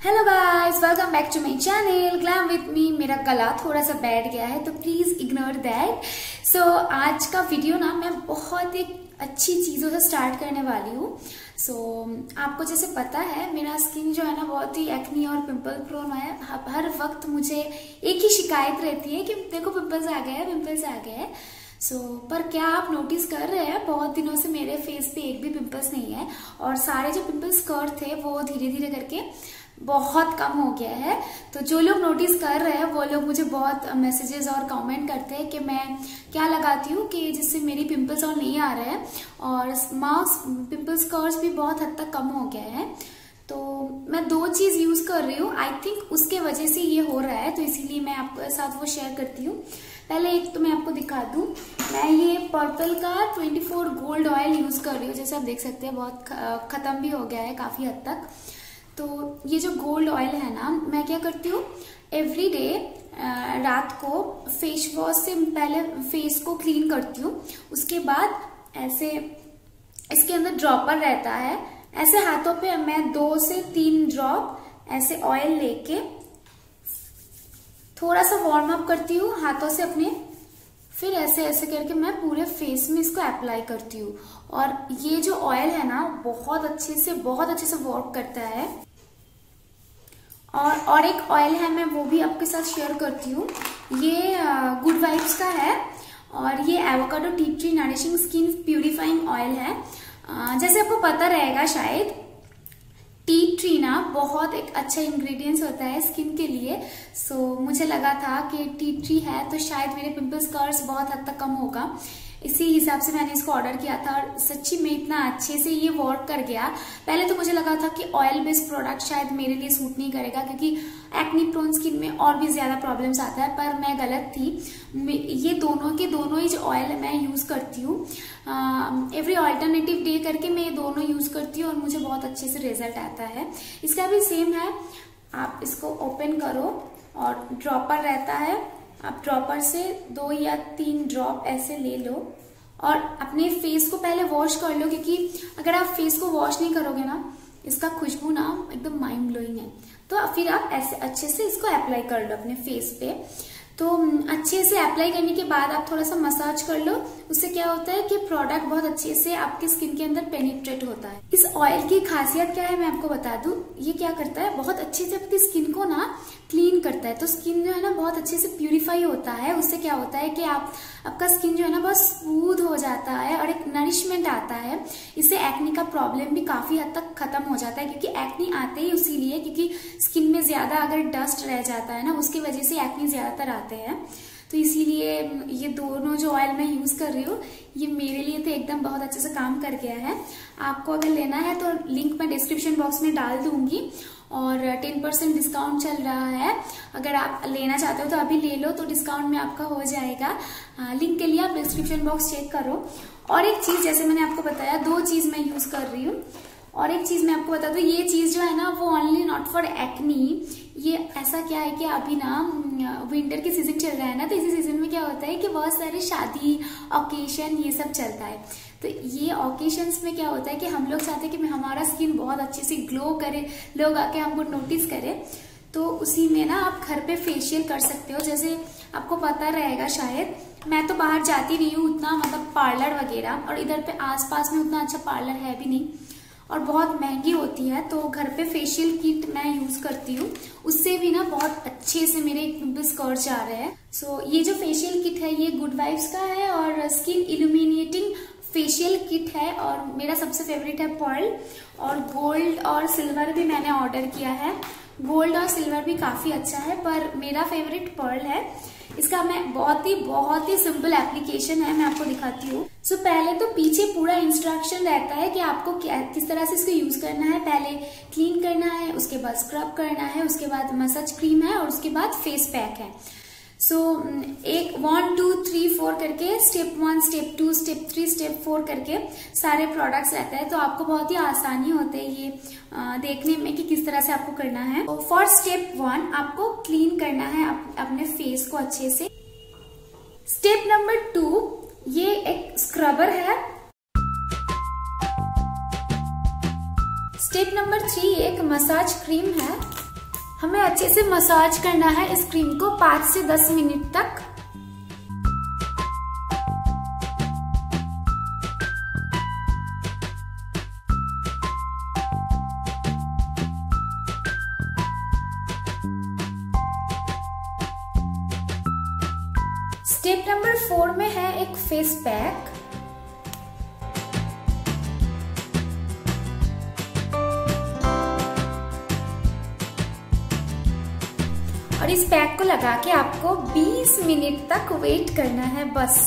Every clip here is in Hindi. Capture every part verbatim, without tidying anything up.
Hello guys, welcome back to my channel glam with me. मेरा गला थोड़ा सा बैठ गया है तो प्लीज इग्नोर दैट। सो आज का वीडियो ना मैं बहुत एक अच्छी चीजों से स्टार्ट करने वाली हूँ। सो so, आपको जैसे पता है मेरा स्किन जो है ना बहुत ही एक्नी और पिंपल प्रोन है। हर वक्त मुझे एक ही शिकायत रहती है कि देखो पिंपल्स आ गए हैं, पिंपल्स आ गए हैं। सो so, पर क्या आप नोटिस कर रहे हैं बहुत दिनों से मेरे फेस पे एक भी पिंपल्स नहीं है और सारे जो पिंपल्स कर थे वो धीरे धीरे करके बहुत कम हो गया है। तो जो लोग नोटिस कर रहे हैं वो लोग मुझे बहुत मैसेजेस और कमेंट करते हैं कि मैं क्या लगाती हूँ कि जिससे मेरी पिंपल्स और नहीं आ रहे हैं और मार्क्स पिंपल्स कर्स भी बहुत हद तक कम हो गया है। तो मैं दो चीज यूज कर रही हूँ, आई थिंक उसके वजह से ये हो रहा है, तो इसीलिए मैं आपके साथ वो शेयर करती हूँ। पहले एक तो मैं आपको दिखा दूं, मैं ये पर्पल का चौबीस गोल्ड ऑयल यूज कर रही हूँ। जैसे आप देख सकते हैं बहुत खत्म भी हो गया है काफी हद तक। तो ये जो गोल्ड ऑयल है ना, मैं क्या करती हूँ एवरी डे रात को फेस वॉश से पहले फेस को क्लीन करती हूँ। उसके बाद ऐसे इसके अंदर ड्रॉपर रहता है, ऐसे हाथों पे मैं दो से तीन ड्रॉप ऐसे ऑयल लेके थोड़ा सा वार्म अप करती हूँ हाथों से अपने, फिर ऐसे ऐसे करके मैं पूरे फेस में इसको अप्लाई करती हूँ। और ये जो ऑयल है ना बहुत अच्छे से बहुत अच्छे से वर्क करता है। और और एक ऑयल है, मैं वो भी आपके साथ शेयर करती हूँ। ये गुड वाइब्स का है और ये avocado tea tree nourishing skin purifying oil है। आ, जैसे आपको पता रहेगा शायद, टी ट्री ना बहुत एक अच्छा इंग्रेडिएंट्स होता है स्किन के लिए। सो so, मुझे लगा था कि टी ट्री है तो शायद मेरे पिंपल्स कर्स बहुत हद तक कम होगा, इसी हिसाब से मैंने इसको ऑर्डर किया था और सच्ची में इतना अच्छे से ये वर्क कर गया। पहले तो मुझे लगा था कि ऑयल बेस्ड प्रोडक्ट शायद मेरे लिए सूट नहीं करेगा क्योंकि एक्नी प्रोन स्किन में और भी ज्यादा प्रॉब्लम्स आता है, पर मैं गलत थी। ये दोनों के दोनों ही जो ऑयल मैं यूज करती हूँ एवरी ऑल्टरनेटिव डे करके, मैं ये दोनों यूज करती हूँ और मुझे बहुत अच्छे से रिजल्ट आता है। इसका भी सेम है, आप इसको ओपन करो और ड्रॉपर रहता है, आप ड्रॉपर से दो या तीन ड्रॉप ऐसे ले लो और अपने फेस को पहले वॉश कर लो, क्योंकि अगर आप फेस को वॉश नहीं करोगे ना, इसका खुशबू ना एकदम माइंड ब्लोइंग है। तो फिर आप ऐसे अच्छे से इसको अप्लाई कर लो अपने फेस पे। तो अच्छे से अप्लाई करने के बाद आप थोड़ा सा मसाज कर लो। उससे क्या होता है कि प्रोडक्ट बहुत अच्छे से आपके स्किन के अंदर पेनिट्रेट होता है। इस ऑयल की खासियत क्या है मैं आपको बता दूं, ये क्या करता है बहुत अच्छे से आपकी स्किन को ना क्लीन करता है। तो स्किन जो है ना बहुत अच्छे से प्यूरिफाई होता है। उससे क्या होता है कि आप आपका स्किन जो है ना बहुत स्मूथ हो जाता है और एक नरिशमेंट आता है। इससे एक्नी का प्रॉब्लम भी काफी हद तक खत्म हो जाता है, क्योंकि एक्नी आते ही इसीलिए क्योंकि स्किन में ज्यादा अगर डस्ट रह जाता है ना, उसकी वजह से एक्नी ज्यादातर आते हैं। तो इसीलिए ये दोनों जो ऑयल मैं यूज कर रही हूँ ये मेरे लिए तो एकदम बहुत अच्छे से काम कर गया है। आपको अगर लेना है तो लिंक मैं डिस्क्रिप्शन बॉक्स में डाल दूंगी और टेन परसेंट डिस्काउंट चल रहा है। अगर आप लेना चाहते हो तो अभी ले लो, तो डिस्काउंट में आपका हो जाएगा। लिंक के लिए आप डिस्क्रिप्शन बॉक्स चेक करो। और एक चीज, जैसे मैंने आपको बताया दो चीज मैं यूज कर रही हूँ, और एक चीज मैं आपको बता दूं, ये चीज जो है ना वो ओनली नॉट फॉर एक्नी। ये ऐसा क्या है कि अभी ना विंटर की सीजन चल रहा है ना, तो इसी सीजन में क्या होता है कि बहुत सारे शादी ओकेशन ये सब चलता है। तो ये ओकेशंस में क्या होता है कि हम लोग चाहते हैं कि हमारा स्किन बहुत अच्छे से ग्लो करे, लोग आके हमको नोटिस करे। तो उसी में ना आप घर पे फेशियल कर सकते हो। जैसे आपको पता रहेगा शायद, मैं तो बाहर जाती नहीं हूँ उतना, मतलब पार्लर वगैरह, और इधर पे आसपास में उतना अच्छा पार्लर है भी नहीं और बहुत महंगी होती है। तो घर पे फेशियल किट मैं यूज करती हूँ, उससे भी ना बहुत अच्छे से मेरे पिंपल्स कर जा रहे हैं। सो so, ये जो फेशियल किट है ये गुड वाइब्स का है और स्किन इल्यूमिनेटिंग फेशियल किट है और मेरा सबसे फेवरेट है पर्ल। और गोल्ड और सिल्वर भी मैंने ऑर्डर किया है। गोल्ड और सिल्वर भी काफी अच्छा है, पर मेरा फेवरेट पर्ल है। इसका मैं बहुत ही बहुत ही सिंपल एप्लीकेशन है, मैं आपको दिखाती हूँ। सो so, पहले तो पीछे पूरा इंस्ट्रक्शन रहता है कि आपको क्या किस तरह से इसको यूज करना है। पहले क्लीन करना है, उसके बाद स्क्रब करना है, उसके बाद मसाज क्रीम है और उसके बाद फेस पैक है। सो so, एक वन टू थ्री फोर करके step one step two step three step four करके सारे प्रोडक्ट्स रहते हैं। तो आपको बहुत ही आसानी होते है ये आ, देखने में कि किस तरह से आपको करना है। फॉर स्टेप वन आपको क्लीन करना है अप, अपने फेस को अच्छे से। स्टेप नंबर टू ये एक स्क्रबर है। स्टेप नंबर थ्री एक मसाज क्रीम है। हमें अच्छे से मसाज करना है इस क्रीम को पाँच से दस मिनट तक। स्टेप नंबर फोर में है एक फेस पैक। और इस पैक को लगा के आपको बीस मिनट तक वेट करना है बस।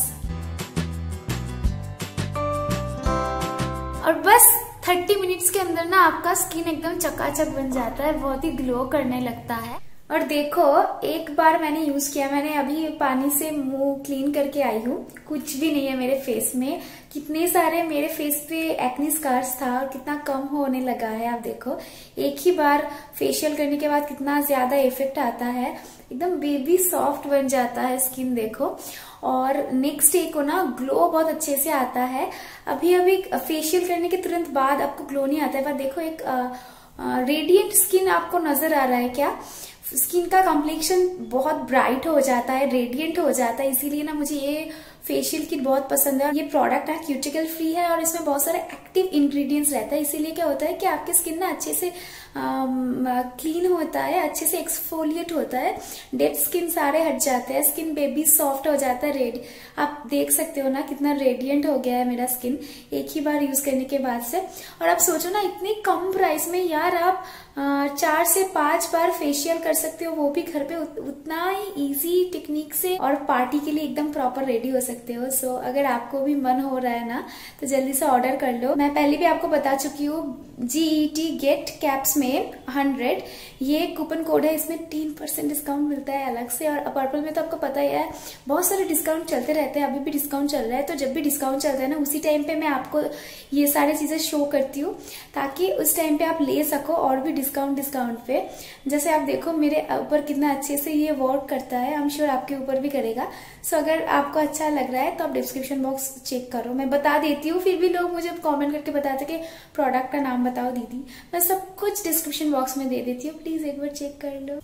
और बस तीस मिनट्स के अंदर ना आपका स्किन एकदम चकाचक बन जाता है, बहुत ही ग्लो करने लगता है। और देखो एक बार मैंने यूज किया, मैंने अभी पानी से मुंह क्लीन करके आई हूँ, कुछ भी नहीं है मेरे फेस में। कितने सारे मेरे फेस पे एक्ने स्कार्स था और कितना कम होने लगा है। आप देखो एक ही बार फेशियल करने के बाद कितना ज्यादा इफेक्ट आता है, एकदम बेबी सॉफ्ट बन जाता है स्किन देखो। और नेक्स्ट डे को ना ग्लो बहुत अच्छे से आता है। अभी अभी फेशियल करने के तुरंत बाद आपको ग्लो नहीं आता है, पर देखो एक रेडिएंट स्किन आपको नजर आ रहा है क्या? स्किन का कॉम्प्लेक्शन बहुत ब्राइट हो जाता है, रेडिएंट हो जाता है। इसीलिए ना मुझे ये फेशियल किट बहुत पसंद है। ये प्रोडक्ट है क्यूटिकल फ्री है और इसमें बहुत सारे एक्टिव इंग्रेडिएंट्स रहता है। इसीलिए क्या होता है कि आपकी स्किन ना अच्छे से क्लीन होता है, अच्छे से एक्सफोलिएट होता है, डेड स्किन सारे हट जाते हैं, स्किन बेबी सॉफ्ट हो जाता है। रेड आप देख सकते हो ना कितना रेडिएंट हो गया है मेरा स्किन एक ही बार यूज करने के बाद से। और आप सोचो ना इतनी कम प्राइस में यार आप चार से पांच बार फेशियल कर सकते हो, वो भी घर पे उतना ही इजी टेक्निक से, और पार्टी के लिए एकदम प्रॉपर रेडी हो सकते हो। सो so, अगर आपको भी मन हो रहा है ना तो जल्दी से ऑर्डर कर लो। मैं पहले भी आपको बता चुकी हूँ, जीईटी गेट कैप्स में हंड्रेड ये कूपन कोड है, इसमें तीन परसेंट डिस्काउंट मिलता है अलग से। और पर्पल में तो आपको पता ही है बहुत सारे डिस्काउंट चलते रहते हैं, अभी भी डिस्काउंट चल रहा है। तो जब भी डिस्काउंट चलता है ना उसी टाइम पे मैं आपको ये सारी चीजें शो करती हूँ ताकि उस टाइम पे आप ले सको और भी डिस्काउंट डिस्काउंट पे। जैसे आप देखो मेरे ऊपर कितना अच्छे से ये वर्क करता है, आई एम श्योर आपके ऊपर भी करेगा। सो so, अगर आपको अच्छा लग रहा है तो आप डिस्क्रिप्शन बॉक्स चेक करो, मैं बता देती हूँ। फिर भी लोग मुझे कमेंट करके बताते कि प्रोडक्ट का नाम बताओ दीदी, मैं सब कुछ डिस्क्रिप्शन बॉक्स में दे देती हूँ, प्लीज एक बार चेक कर लो।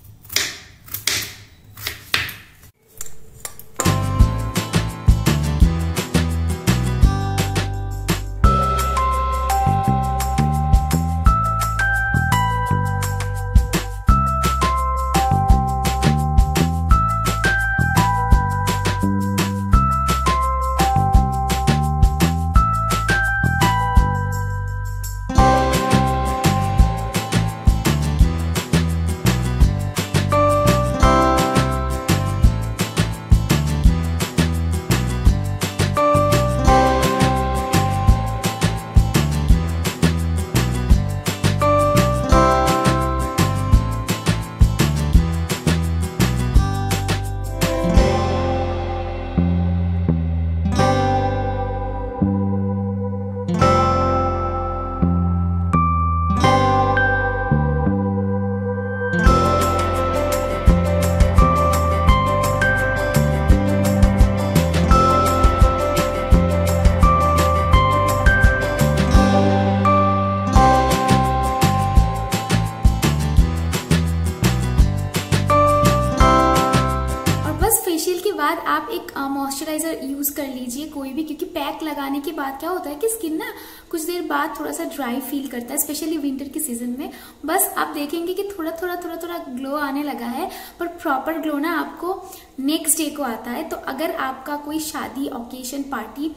बाद आप एक मॉइस्चराइजर यूज कर लीजिए कोई भी, क्योंकि पैक लगाने के बाद क्या होता है कि स्किन ना कुछ देर बाद थोड़ा सा ड्राई फील करता है, स्पेशली विंटर के सीजन में। बस आप देखेंगे कि थोड़ा थोड़ा थोड़ा थोड़ा ग्लो आने लगा है, पर प्रॉपर ग्लो ना आपको नेक्स्ट डे को आता है। तो अगर आपका कोई शादी ओकेशन पार्टी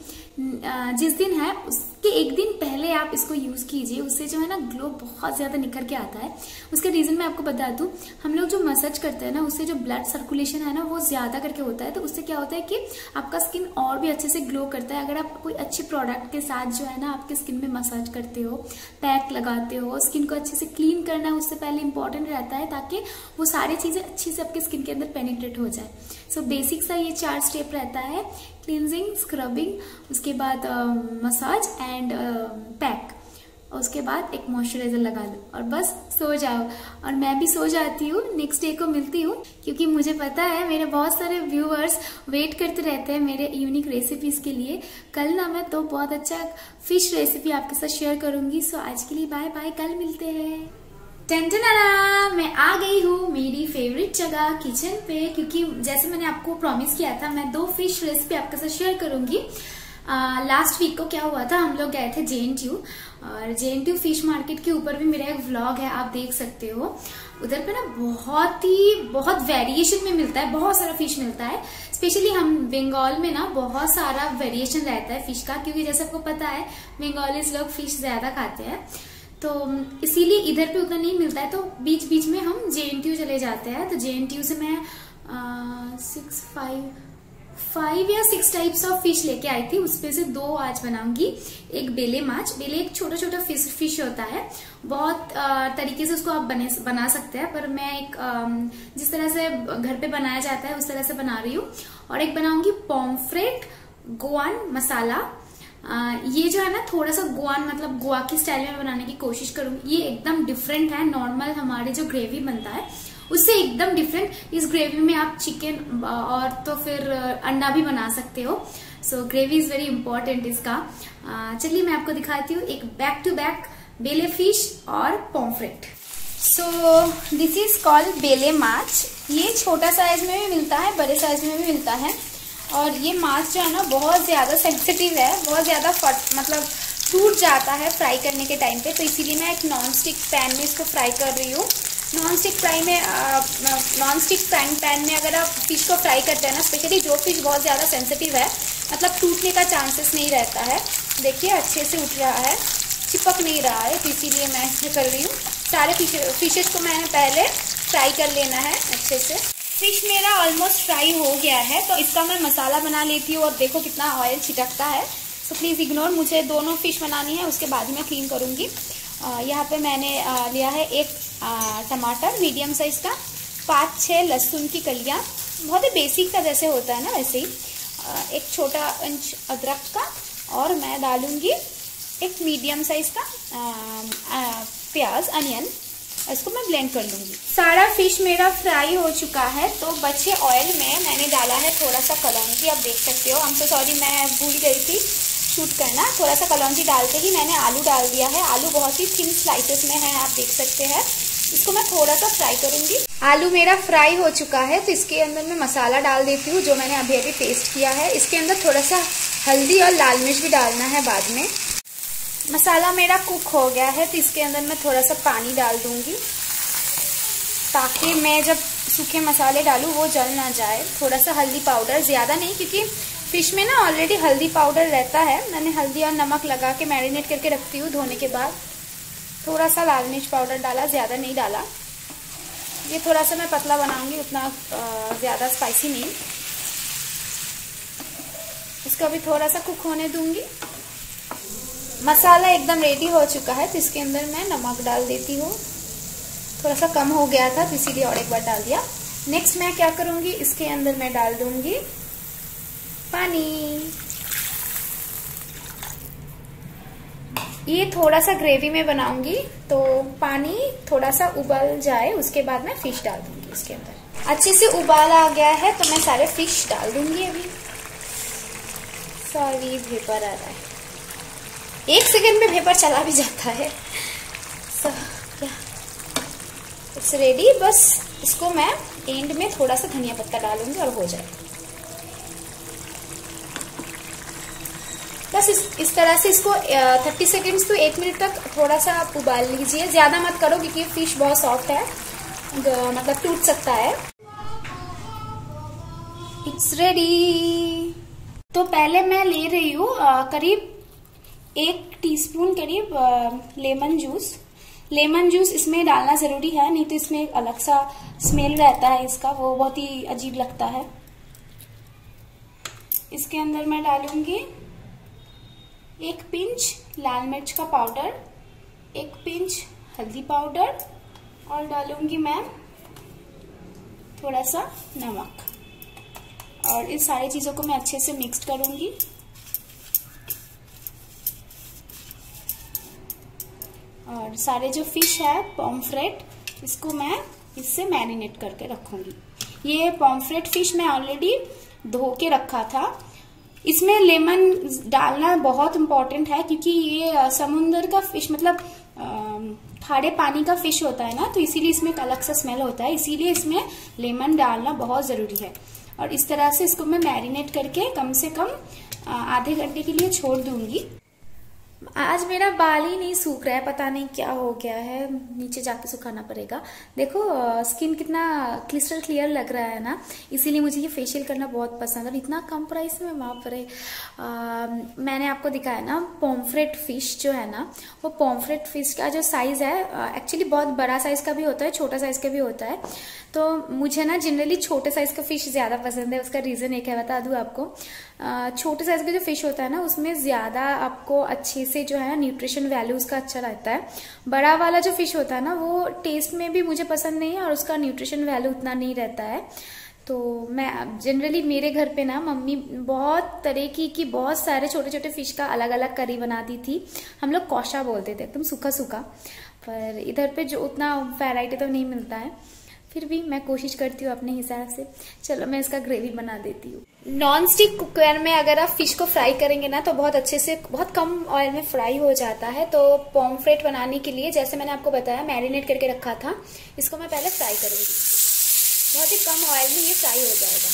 जिस दिन है उसके एक दिन पहले आप इसको यूज कीजिए, उससे जो है ना ग्लो बहुत ज्यादा निखर के आता है। उसके रीजन मैं आपको बता दूं, हम लोग जो मसाज करते हैं ना उससे जो ब्लड सर्कुलेशन है ना वो ज्यादा करके होता है, तो उससे क्या होता है कि आपका स्किन और भी अच्छे से ग्लो करता है। अगर आप कोई अच्छे प्रोडक्ट के साथ जो है ना आपके स्किन में मसाज करते हो, पैक लगाते हो, स्किन को अच्छे से क्लीन करना उससे पहले इंपॉर्टेंट रहता है, ताकि वो सारी चीजें अच्छी से आपके स्किन के अंदर पेनिट्रेट हो जाए। सो बेसिक सा ये चार स्टेप रहता है, क्लींजिंग, स्क्रबिंग, उसके बाद मसाज एंड पैक, उसके बाद एक मॉइस्चराइजर लगा लो और बस सो जाओ। और मैं भी सो जाती हूँ, नेक्स्ट डे को मिलती हूँ, क्योंकि मुझे पता है मेरे बहुत सारे व्यूअर्स वेट करते रहते हैं मेरे यूनिक रेसिपीज के लिए। कल ना मैं तो बहुत अच्छा फिश रेसिपी आपके साथ शेयर करूंगी। सो आज के लिए बाय बाय, कल मिलते हैं। टेंटनाना, मैं आ गई हूँ मेरी फेवरेट जगह किचन पे, क्योंकि जैसे मैंने आपको प्रॉमिस किया था मैं दो फिश रेसिपी आपके साथ शेयर करूंगी। लास्ट वीक को क्या हुआ था, हम लोग गए थे जे एन टी यू, और J N T U fish market के ऊपर भी मेरा एक व्लॉग है, आप देख सकते हो। उधर पे ना बहुत ही बहुत वेरिएशन में मिलता है, बहुत सारा फिश मिलता है। स्पेशली हम बंगाल में ना बहुत सारा वेरिएशन रहता है फिश का, क्योंकि जैसे आपको पता है बंगालीज लोग फिश ज्यादा खाते हैं, तो इसीलिए इधर पे उतना नहीं मिलता है। तो बीच बीच में हम जे एन टी यू चले जाते हैं। तो जे एन टी यू से मैं सिक्स फाइव फाइव या सिक्स टाइप्स ऑफ फिश लेके आई थी, उसमें से दो आज बनाऊंगी। एक बेले माछ, बेले एक छोटा छोटा फिश फिश होता है, बहुत आ, तरीके से उसको आप बने बना सकते हैं, पर मैं एक आ, जिस तरह से घर पे बनाया जाता है उस तरह से बना रही हूँ। और एक बनाऊंगी पॉम्फ्रेट गोआन मसाला। आ, ये जो है ना थोड़ा सा गोआन मतलब गोवा की स्टाइल में बनाने की कोशिश करूंगी। ये एकदम डिफरेंट है, नॉर्मल हमारे जो ग्रेवी बनता है उससे एकदम डिफरेंट। इस ग्रेवी में आप चिकन और तो फिर अंडा भी बना सकते हो। So gravy is very important इसका। चलिए मैं आपको दिखाती हूँ एक back to back bele fish और pomfret. So this is called bele maach. ये छोटा साइज में भी मिलता है, बड़े साइज में भी मिलता है। और ये माछ जो है ना बहुत ज्यादा सेंसिटिव है, बहुत ज्यादा फट मतलब टूट जाता है फ्राई करने के टाइम पे, तो इसीलिए मैं एक नॉन स्टिक पैन में इसको फ्राई कर रही हूँ। नॉन स्टिक फ्राई में नॉन स्टिक फ्राइंग पैन में अगर आप फिश को फ्राई करते हैं ना, स्पेशली जो फिश बहुत ज़्यादा सेंसिटिव है, मतलब टूटने का चांसेस नहीं रहता है। देखिए अच्छे से उठ रहा है, चिपक नहीं रहा है, तो इसीलिए मैं इसमें कर रही हूँ। सारे फिश फिशेज को मैंने पहले फ्राई कर लेना है अच्छे से। फिश मेरा ऑलमोस्ट फ्राई हो गया है, तो इसका मैं मसाला बना लेती हूँ। और देखो कितना ऑयल छिटकता है, तो प्लीज़ इग्नोर। मुझे दोनों फिश बनानी है, उसके बाद ही मैं क्लीन करूँगी। यहाँ पे मैंने आ, लिया है एक आ, टमाटर मीडियम साइज का, पाँच छः लहसुन की कलियाँ, बहुत ही बेसिक सा जैसे होता है ना वैसे ही। आ, एक छोटा इंच अदरक का, और मैं डालूंगी एक मीडियम साइज का आ, आ, प्याज अनियन, इसको मैं ब्लेंड कर लूंगी। सारा फिश मेरा फ्राई हो चुका है, तो बचे ऑयल में मैंने डाला है थोड़ा सा कलौंजी। आप देख सकते हो, हम तो सॉरी मैं भूल गई थी शूट करना। थोड़ा सा कलौंजी डालते ही मैंने आलू डाल दिया है। आलू बहुत ही थिन स्लाइसेस में है, आप देख सकते हैं। इसको मैं थोड़ा सा फ्राई करूंगी। आलू मेरा फ्राई हो चुका है, तो इसके अंदर मैं मसाला डाल देती हूँ जो मैंने अभी अभी पेस्ट किया है। इसके अंदर थोड़ा सा हल्दी और लाल मिर्च भी डालना है बाद में। मसाला मेरा कुक हो गया है, तो इसके अंदर मैं थोड़ा सा पानी डाल दूंगी, ताकि मैं जब सूखे मसाले डालूं वो जल ना जाए। थोड़ा सा हल्दी पाउडर, ज्यादा नहीं, क्योंकि फिश में ना ऑलरेडी हल्दी पाउडर रहता है। मैंने हल्दी और नमक लगा के मैरिनेट करके रखती हूँ धोने के बाद। थोड़ा सा लाल मिर्च पाउडर डाला, ज्यादा नहीं डाला। ये थोड़ा सा मैं पतला बनाऊंगी, उतना ज्यादा स्पाइसी नहीं। इसको भी थोड़ा सा कुक होने दूंगी। मसाला एकदम रेडी हो चुका है, तो इसके अंदर मैं नमक डाल देती हूँ। थोड़ा सा कम हो गया था, तो इसीलिए और एक बार डाल दिया। नेक्स्ट मैं क्या करूंगी, इसके अंदर मैं डाल दूंगी पानी। ये थोड़ा सा ग्रेवी में बनाऊंगी, तो पानी थोड़ा सा उबल जाए उसके बाद मैं फिश डाल दूंगी इसके अंदर। अच्छे से उबाल आ गया है, तो मैं सारे फिश डाल दूंगी। अभी सॉरी वेपर आ रहा है, एक सेकंड में वेपर चला भी जाता है। So it's ready. बस इसको मैं एंड में थोड़ा सा धनिया पत्ता डालूंगी और हो जाए। बस इस, इस तरह से इसको तीस सेकंड्स तो एक मिनट तक थोड़ा सा आप उबाल लीजिए। ज्यादा मत करो, क्योंकि फिश बहुत सॉफ्ट है, मतलब टूट सकता है। It's ready. तो पहले मैं ले रही हूँ करीब एक टीस्पून करीब लेमन जूस। लेमन जूस इसमें डालना जरूरी है, नहीं तो इसमें एक अलग सा स्मेल रहता है इसका, वो बहुत ही अजीब लगता है। इसके अंदर मैं डालूंगी एक पिंच लाल मिर्च का पाउडर, एक पिंच हल्दी पाउडर, और डालूंगी मैं थोड़ा सा नमक। और इस सारी चीजों को मैं अच्छे से मिक्स करूंगी। और सारे जो फिश है पॉम्फ्रेट, इसको मैं इससे मैरिनेट करके रखूंगी। ये पॉम्फ्रेट फिश मैं ऑलरेडी धो के रखा था। इसमें लेमन डालना बहुत इम्पोर्टेंट है, क्योंकि ये समुंदर का फिश मतलब खारे पानी का फिश होता है ना, तो इसीलिए इसमें एक अलग सा स्मेल होता है, इसीलिए इसमें लेमन डालना बहुत जरूरी है। और इस तरह से इसको मैं मैरिनेट करके कम से कम आधे घंटे के लिए छोड़ दूंगी। आज मेरा बाल ही नहीं सूख रहा है, पता नहीं क्या हो गया है, नीचे जाके सुखाना पड़ेगा। देखो स्किन कितना क्रिस्टल क्लियर लग रहा है ना, इसीलिए मुझे ये फेशियल करना बहुत पसंद है। और इतना कम प्राइस में वहाँ पर है। मैंने आपको दिखाया ना पॉम्फ्रेट फिश जो है ना, वो पॉम्फ्रेट फिश का जो साइज है एक्चुअली बहुत बड़ा साइज का भी होता है, छोटा साइज का भी होता है। तो मुझे ना जनरली छोटे साइज का फिश ज्यादा पसंद है। उसका रीजन एक है, बता दूं आपको। छोटे साइज का जो फिश होता है ना, उसमें ज्यादा आपको अच्छे से जो है न्यूट्रिशन वैल्यू उसका अच्छा रहता है। बड़ा वाला जो फिश होता है ना, वो टेस्ट में भी मुझे पसंद नहीं है और उसका न्यूट्रिशन वैल्यू उतना नहीं रहता है। तो मैं जनरली मेरे घर पे ना मम्मी बहुत तरह की की बहुत सारे छोटे छोटे फिश का अलग अलग करी बनाती थी। हम लोग कौशा बोलते थे, एकदम सूखा सूखा। पर इधर पे जो उतना वैरायटी तो नहीं मिलता है, फिर भी मैं कोशिश करती हूँ अपने हिसाब से। चलो मैं इसका ग्रेवी बना देती हूँ। नॉन स्टिक कुकर में अगर आप फिश को फ्राई करेंगे ना, तो बहुत अच्छे से बहुत कम ऑयल में फ्राई हो जाता है। तो पॉम्फ्रेट बनाने के लिए जैसे मैंने आपको बताया मैरिनेट करके रखा था, इसको मैं पहले फ्राई करूंगी। बहुत ही कम ऑयल में ये फ्राई हो जाएगा।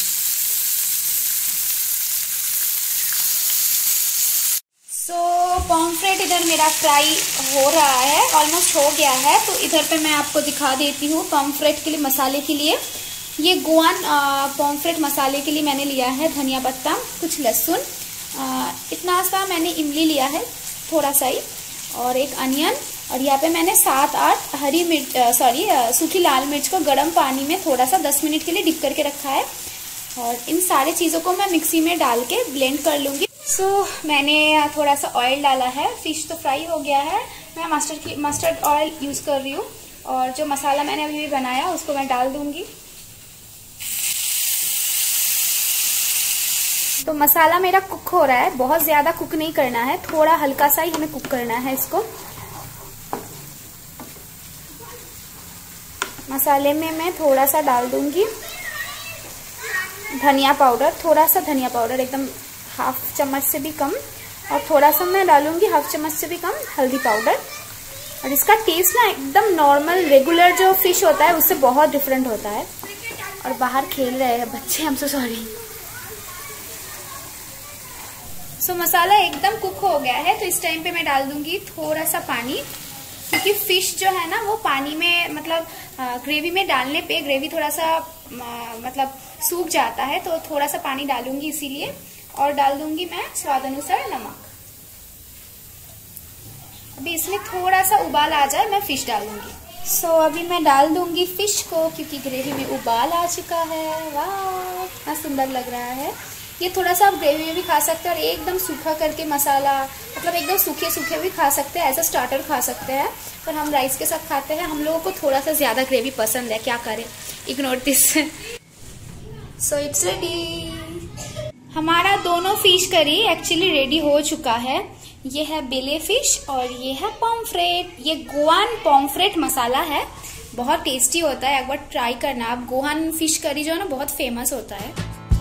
सो पॉम्फ्रेट इधर मेरा फ्राई हो रहा है, ऑलमोस्ट हो गया है। तो इधर पे मैं आपको दिखा देती हूँ पॉम्फ्रेट के लिए मसाले के लिए। ये गोवन पॉम्फ्रेट मसाले के लिए मैंने लिया है धनिया पत्ता, कुछ लहसुन, इतना सा मैंने इमली लिया है थोड़ा सा ही, और एक अनियन। और यहाँ पे मैंने सात आठ हरी मिर्च सॉरी सूखी लाल मिर्च को गर्म पानी में थोड़ा सा दस मिनट के लिए डिप करके रखा है। और इन सारे चीज़ों को मैं मिक्सी में डाल के ब्लेंड कर लूँगी। सो so, मैंने थोड़ा सा ऑयल डाला है, फिश तो फ्राई हो गया है। मैं मस्टर्ड की मस्टर्ड ऑयल यूज़ कर रही हूँ। और जो मसाला मैंने अभी भी बनाया उसको मैं डाल दूंगी। तो मसाला मेरा कुक हो रहा है, बहुत ज़्यादा कुक नहीं करना है, थोड़ा हल्का सा ही हमें कुक करना है इसको। मसाले में मैं थोड़ा सा डाल दूंगी धनिया पाउडर, थोड़ा सा धनिया पाउडर, एकदम हाफ चम्मच से भी कम। और थोड़ा सा मैं डालूंगी हाफ चम्मच से भी कम हल्दी पाउडर। और इसका टेस्ट ना एकदम नॉर्मल रेगुलर जो फिश होता है उससे बहुत डिफरेंट होता है। और बाहर खेल रहे हैं बच्चे, आई एम सो सॉरी। सो मसाला एकदम कुक हो गया है, तो इस टाइम पे मैं डाल दूंगी थोड़ा सा पानी, क्योंकि फिश जो है ना वो पानी में मतलब ग्रेवी में डालने पे ग्रेवी थोड़ा सा आ, मतलब सूख जाता है, तो थोड़ा सा पानी डालूंगी इसीलिए। और डाल दूंगी मैं स्वाद अनुसार नमक। अभी इसमें थोड़ा सा उबाल आ जाए मैं फिश डालूंगी। सो so, अभी मैं डाल दूंगी फिश को, क्योंकि ग्रेवी में उबाल आ चुका है। वाह कितना सुंदर लग रहा है। ये थोड़ा सा आप ग्रेवी में भी खा सकते हैं और एकदम सूखा करके मसाला मतलब एकदम सूखे सूखे भी खा सकते हैं, एज अ स्टार्टर खा सकते हैं। पर हम राइस के साथ खाते हैं, हम लोगों को थोड़ा सा ज्यादा ग्रेवी पसंद है, क्या करें, ignore this. So it's ready. हमारा दोनों फिश करी एक्चुअली रेडी हो चुका है। ये है बेले फिश और ये है पॉम्फ्रेट। ये गोवन पॉम्फ्रेट मसाला है, बहुत टेस्टी होता है, एक बार ट्राई करना आप। गोवन फिश करी जो है ना बहुत फेमस होता है।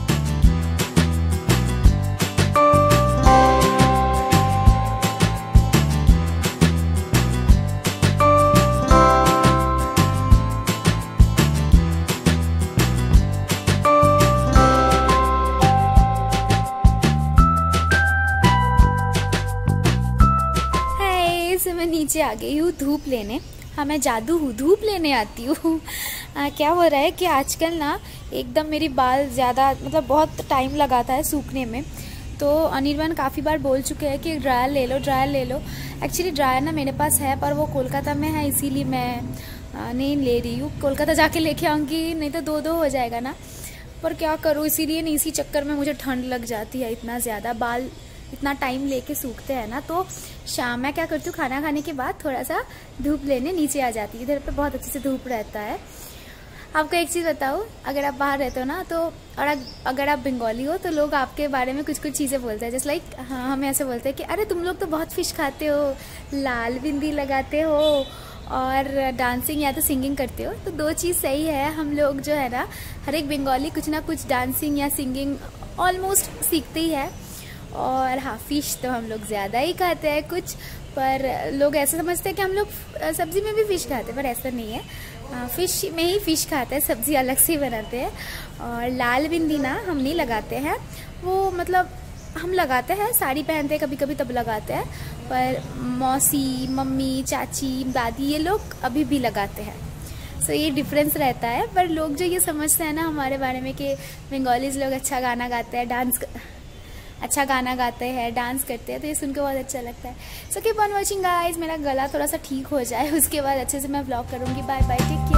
मैं नीचे आ गई हूँ धूप लेने। हाँ मैं जादू हूँ, धूप लेने आती हूँ। क्या हो रहा है कि आजकल ना एकदम मेरी बाल ज़्यादा मतलब बहुत टाइम लगाता है सूखने में। तो अनिर्बान काफ़ी बार बोल चुके हैं कि ड्रायर ले लो ड्रायर ले लो। एक्चुअली ड्रायर ना मेरे पास है, पर वो कोलकाता में है, इसीलिए मैं नहीं ले रही हूँ। कोलकाता जाके लेके आऊँगी, नहीं तो दो दो हो जाएगा ना। पर क्या करूँ, इसीलिए नहीं, इसी चक्कर में मुझे ठंड लग जाती है इतना ज़्यादा। बाल इतना टाइम लेके सूखते हैं ना, तो शाम में क्या करती हूँ खाना खाने के बाद थोड़ा सा धूप लेने नीचे आ जाती है। इधर पे बहुत अच्छे से धूप रहता है। आपको एक चीज़ बताऊँ, अगर आप बाहर रहते हो ना तो, और अगर आप बंगाली हो तो लोग आपके बारे में कुछ कुछ चीज़ें बोलते हैं। जैसे लाइक हाँ हमें ऐसे बोलते हैं कि अरे तुम लोग तो बहुत फिश खाते हो, लाल बिंदी लगाते हो और डांसिंग या तो सिंगिंग करते हो। तो दो चीज़ सही है, हम लोग जो है ना हर एक बंगाली कुछ ना कुछ डांसिंग या सिंगिंग ऑलमोस्ट सीखते ही है। और हाँ फिश तो हम लोग ज़्यादा ही खाते हैं, कुछ पर लोग ऐसा समझते हैं कि हम लोग सब्जी में भी फ़िश खाते हैं, पर ऐसा नहीं है। फ़िश में ही फ़िश खाते हैं, सब्ज़ी अलग से ही बनाते हैं। और लाल बिंदी ना हम नहीं लगाते हैं, वो मतलब हम लगाते हैं, साड़ी पहनते हैं कभी कभी तब लगाते हैं, पर मौसी, मम्मी, चाची, दादी ये लोग अभी भी लगाते हैं। सो so, ये डिफरेंस रहता है। पर लोग जो ये समझते हैं ना हमारे बारे में कि बंगालीज लोग अच्छा गाना गाते हैं, डांस अच्छा गाना गाते हैं, डांस करते हैं, तो ये सुन के बहुत अच्छा लगता है। So keep on watching guys. मेरा गला थोड़ा सा ठीक हो जाए उसके बाद अच्छे से मैं व्लॉग करूँगी। Bye bye, take care.